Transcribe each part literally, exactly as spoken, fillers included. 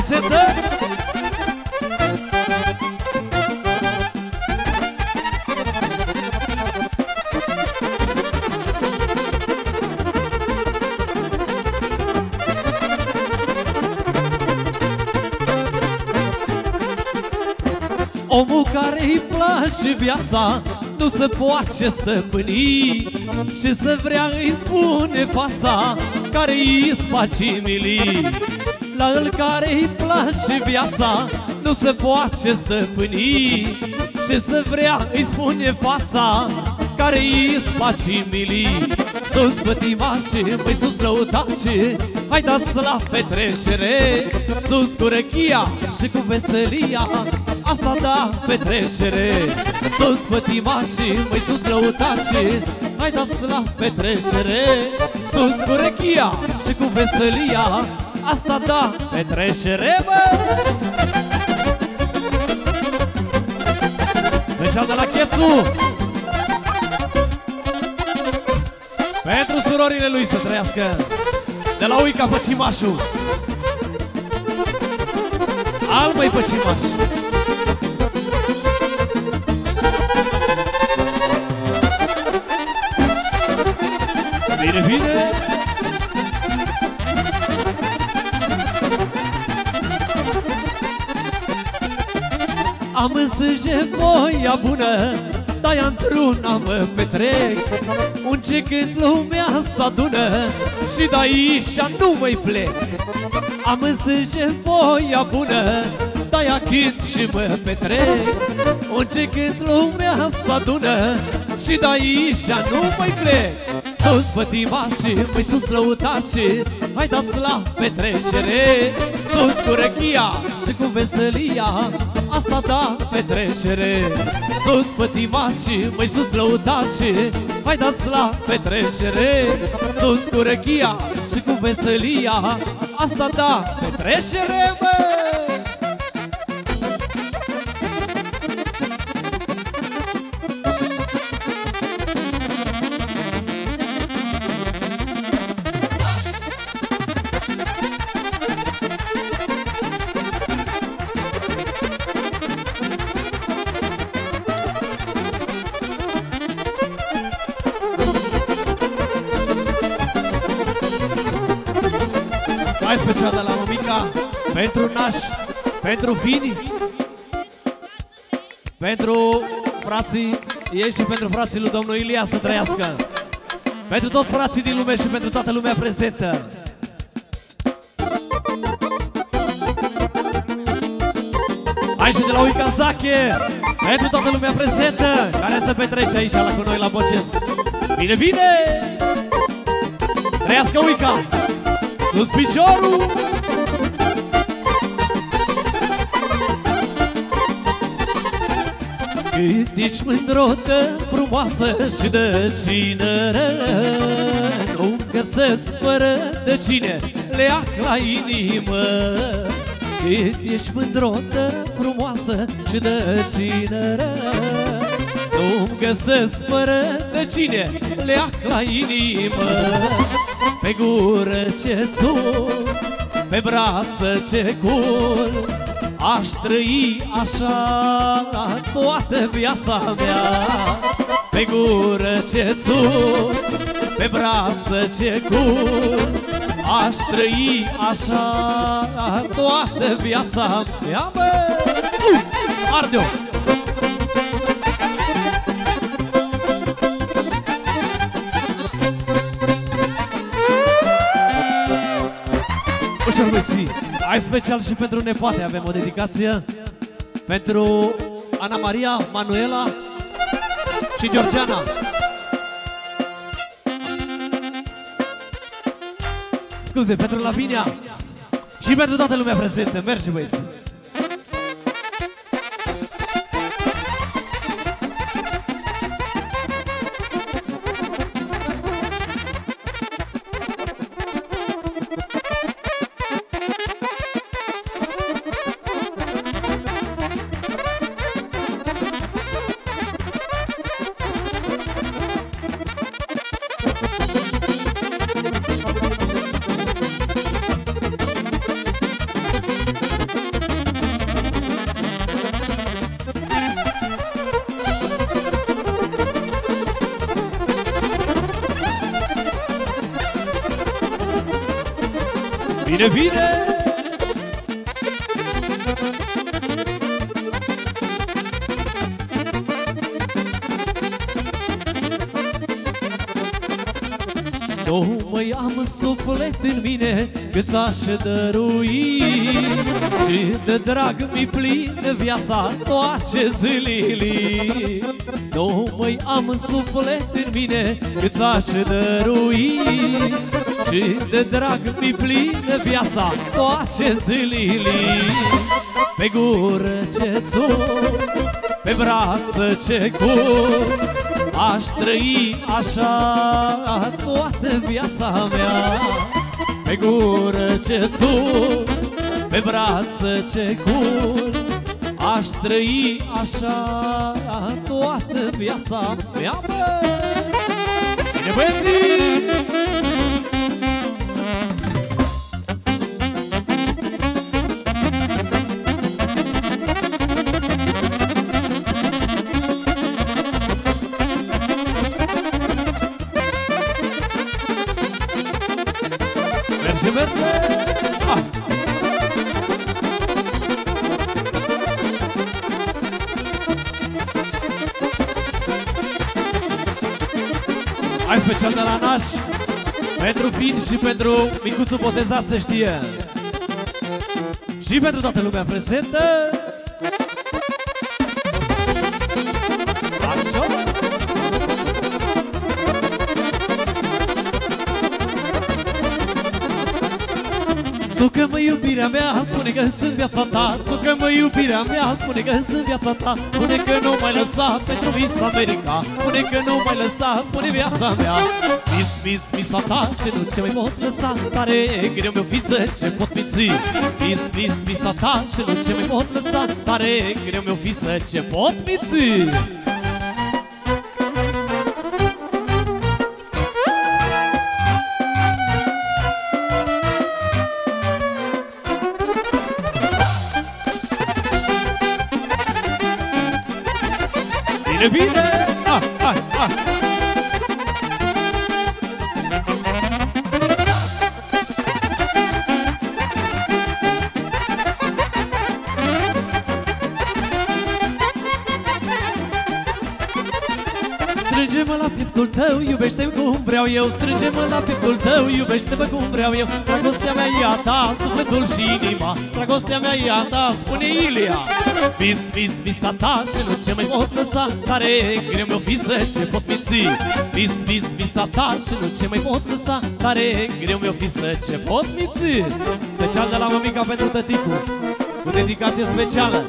prezentă. Omul care-i place viața nu se poate stăpâni și să vrea îi spune fața care îi spaci milii. La el care-i place viața nu se poate stăpâni și să vrea îi spune fața care îi spaci milii. Sus pătimașii, măi sus lăutașii, hai dați la petrecere, sus cu răchia și cu veselia, asta da petrecere. Sus pătimașii, măi sus lăutașii, hai dați la petrecere, sus cu răchia și cu veselia, asta da petrecere, bă! Special de la Chețu, pentru surorile lui să trăiască, de la Uica Păcimașu. Al măi Păcimaș. Bine, bine. Am în sânge voia bună, de-aia într-una mă petrec. Unde când lumea s-adună și de-aici nu mai plec. Am în sânge voia bună, de-aia cânt și mă petrec. Unde când lumea s-adună și de-aici nu mai plec. Sus pătimașii, măi sus lăutașii, hai dați la petrecere, sus cu răchia și cu veselia, asta da petrecere. Sus pătimașii, măi sus lăutașii, hai dați la petrecere, sus cu răchia și cu veselia, asta da petrecere, bă! Mai special de la mămica, pentru naș, pentru fini, pentru frații ei și pentru frații lui domnul Ilia să trăiască, pentru toți frații din lume și pentru toată lumea prezentă. Hai și de la Uica Zache, pentru toată lumea prezentă, care se petrece aici la cu noi la Boceț. Bine, bine! Trăiască Uica! Sus piciorul! Cât ești mândrotă, frumoasă și de cinără, nu găsesc fără de cine leac la inimă. Cât ești mândrotă, frumoasă și de cinără, nu găsesc fără de cine leac la inimă. Pe gură ce țur, pe brață ce cur, aș trăi așa toată viața mea. Pe gură ce țur, pe brață ce cur, aș trăi așa toată viața mea, bă! Uh! Arde-o! Hai special și pentru nepoate avem o dedicație, pentru Ana Maria, Manuela și Georgiana. Scuze, pentru Lavinia și pentru toată lumea prezentă. Mergi, băieți! Bine, bine! Nu mai am suflet în mine cât ți-aș dărui, și de drag mi plină viața toate zilele. Nu mai am suflet în mine cât ți-aș dărui, și de drag mi plină viața toate zilele. Pe gură ce țur, pe brață ce cur, aș trăi așa toată viața mea. Pe gură ce țur, pe brață ce cur, aș trăi așa toată viața mea, bă! Bine, băieții! Merge, merge! Ah! Hai special de la Naș, pentru Fin și pentru micuțul botezat, să știe. Și pentru toată lumea prezentă. Sucă-mă iubirea mea, spune că sunt viața ta. Sucă-mă iubirea mea, spune că sunt viața ta. Spune că nu mai lăsa pentru Miss America. Spune că nu mai lăsa, spune viața mea. Miss, Miss, Missa ta, ce nu ce mai pot lăsa. Tare greu mi-o fiță, ce pot minți. Miss, Miss, Missa ta, ce nu ce mai pot lăsa. Tare greu mi-o fiță, ce pot minți. Bine, bine! Ah, ah, ah. Strânge-mă la pieptul tău, iubește-mă cum vreau eu. Strânge-mă la pieptul tău, iubește-mă cum vreau eu. Dragostea mea e a ta, sufletul și inima. Dragostea mea e a ta, spune Ilia. Vis, vis, visa ta și nu ce mai pot lăsa. Tare greu mi-o fisă, ce pot minți. Vis, vis, visa ta și nu ce mai pot lăsa. Tare greu mi-o fisă, ce pot minți. Special de la mămica pentru tăticu, cu dedicație specială.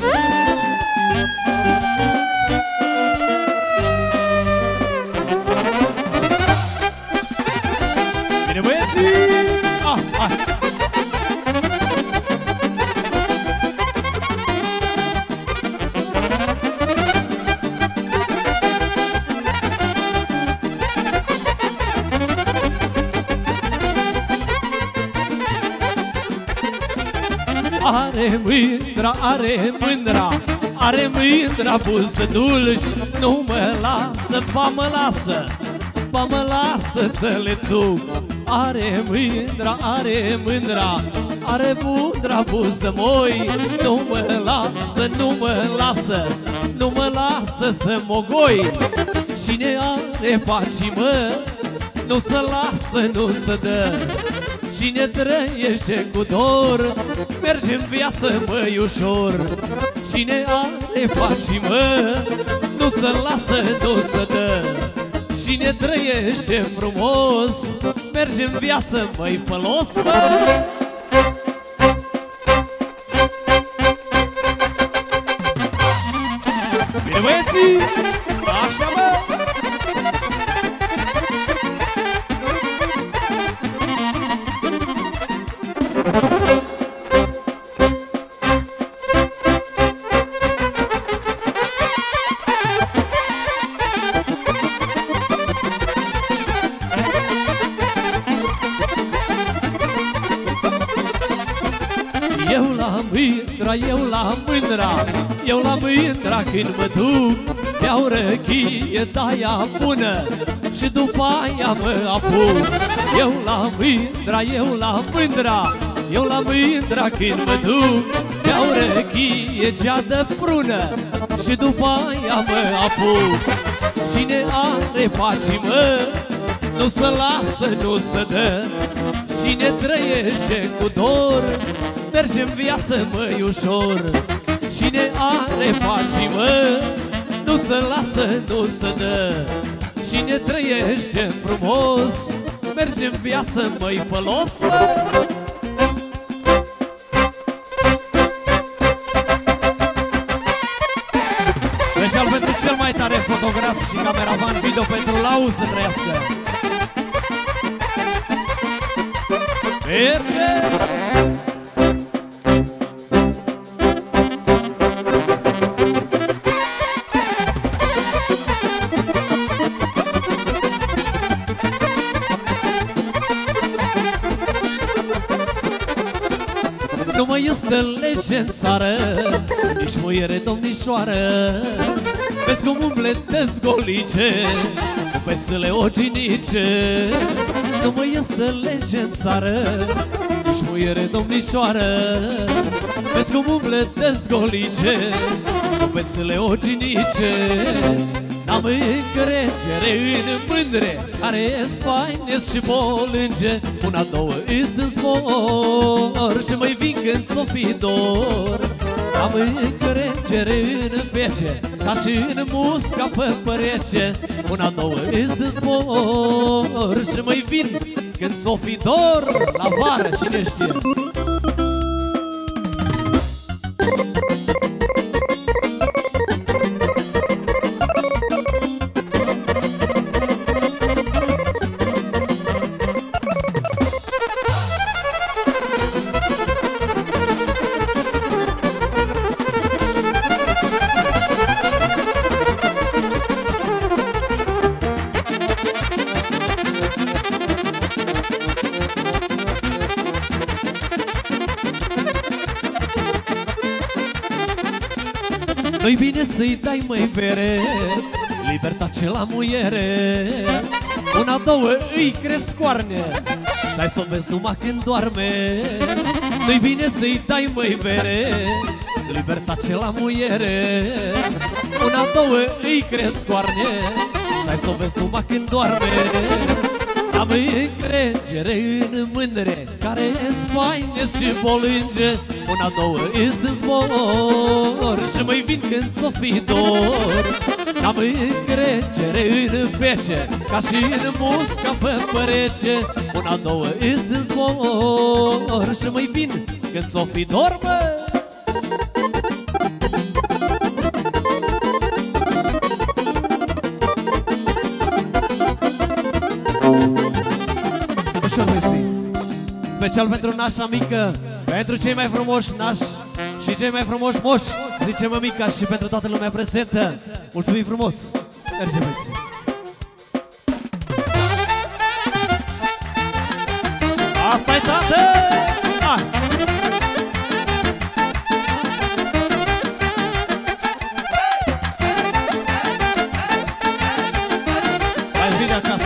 Bine, băieții! Ah, ah. Are mândra, are mândra, are mândra buză dulci. Nu mă lasă, pa mă lasă, pa mă lasă să le țuc. Are mândra, are mândra, are mândra buză moi. Nu mă lasă, nu mă lasă, nu mă lasă să mogoi. Cine are paci, mă, nu se lasă, nu se dă. Cine trăiește cu dor, merge în viață, măi, ușor. Cine are paci, mă, nu se lasă, nu se dă. Cine trăiește frumos, merge în viață, măi, fălos, mă. Bine, băieții! Așa, mă! Eu la mândra, eu la mândra, eu la mândra când mă duc. Beau răchie de-aia bună și după aia mă apuc. Eu la mândra, eu la mândra, eu la mândra când mă duc. Iau răchie, geadă prună și după aia mă apuc. Cine are paci, mă, nu se lasă, nu se dă. Cine trăiește cu dor, merge în viață, măi, ușor. Cine are paci, mă, nu se lasă, nu se dă. Cine trăiește frumos, merge în viață, măi, fălos, mă. Special pentru cel mai tare fotograf și cameraman video pentru Lau să trăiască. Merge! Nu mai este lege în țară, nici muiere domnișoară. Vezi cum umble dezgolice cu fețele oginice. Nu mai este lege în țară, nici muiere domnișoară. Vezi cum umble dezgolice cu fețele oginice. N-am încredere în mândre care-s faine și polânge. Una, două, îs în zbor și mai vin când s-o fi dor. N-am încredere în fece ca și în musca pe părece. Una, două, îs în zbor și mai vin când s-o fi dor. La vară, cine știe. Nu-i bine să-i dai, măi, vere, libertate la muiere. Una, două, îi cresc coarne și-ai să o vezi numai când doarme. Nu-i bine să-i dai, măi, vere, libertate la muiere. Una, două, îi cresc coarne și-ai să o vezi numai când doarme. Am încredere în mândre care-s faine și polânge. Una, două, îs în zbor și mai vin când s-o fi dor. Am încredere în fece ca și în musca pe părece. Una, două, îs în zbor și mai vin când s-o fi dor, mă. Special pentru nașa mică, pentru cei mai frumoși nași și cei mai frumoși moși, zice mămica, și pentru toată lumea prezentă. Mulțumim frumos! Merge, băieți! Asta-i, tată! Hai! Hai, vine acasă!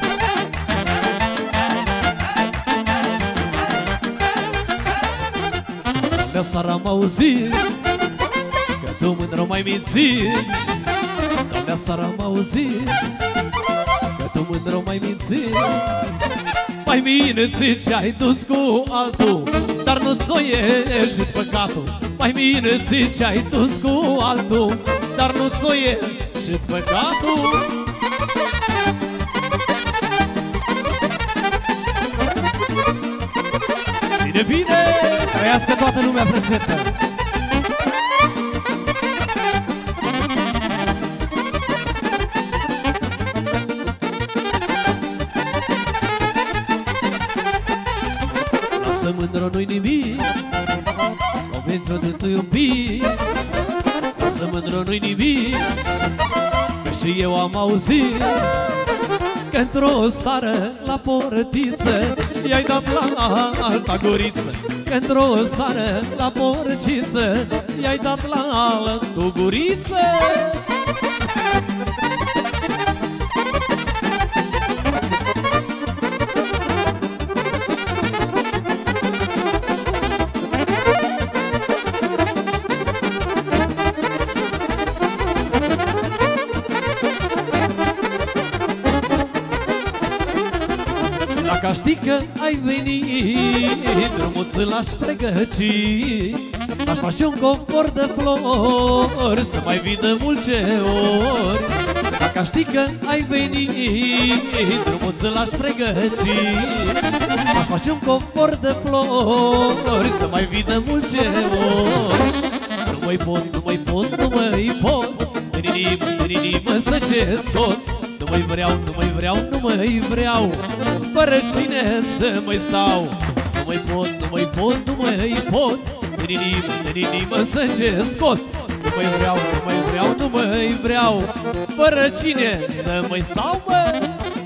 Seara am auzit că tu mândră mai mințit. Doamnea seara am auzit că tu mândră mai mințit. Mai bine ți-ai dus cu altul, dar nu-ți o ieșit păcatul. Mai bine ți-ai dus cu altul, dar nu-ți o ieșit păcatul. Bine, bine! Trăiască toată lumea prezentă! Lasă, mândră, nu-i nimic, o pentru de tu iubi. Lasă, mândră, nu-i nimic, că și eu am auzit că într-o sară la portiță i-ai dat la alta guriță. Într-o sară la porciță i-ai dat la altă guriță. Dacă știi că ai venit, drumuț l-aș pregăci, aș face un confort de flori, să mai vii de multe ori. Dacă știi că ai venit, drumuț l-aș pregăci, aș face un confort de flori, să mai vii de multe ori. Nu mai pot, nu mai pot, nu mai pot, în inimă, în inimă să ce scot. Nu mai vreau, nu mai vreau, nu mai vreau, fără cine să mai stau. Nu mai pot, nu mai pot, nu mai pot, în inimă, în inimă să ce scot. Nu mai vreau, nu mai vreau, nu mai vreau, fără cine să mai stau, bă.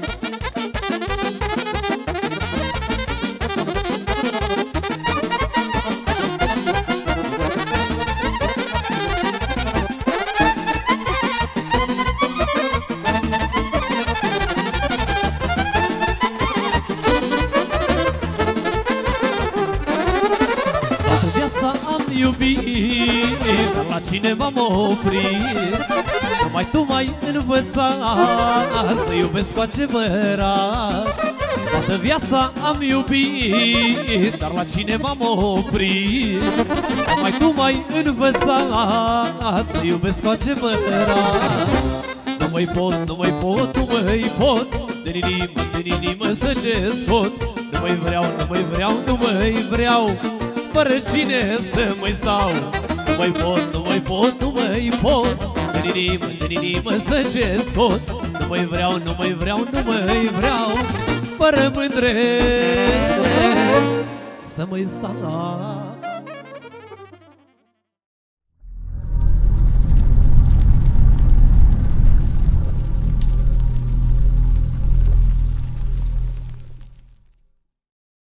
Dar la cine v-am oprit? Numai tu m-ai învățat să iubesc cu adevărat. Toată viața am iubit, dar la cine v-am oprit? Numai tu m-ai învățat să iubesc cu adevărat. Nu mai pot, nu mai pot, nu mai pot, din inimă, din inimă să ce scot. Nu mai vreau, nu mai vreau, nu mai vreau, fără cine să mai stau. Nu mai pot, nu mai pot, nu mai pot, din inimă, din inimă să ce scot. Nu mai vreau, nu mai vreau, nu mai vreau, fără mândre să mai stau.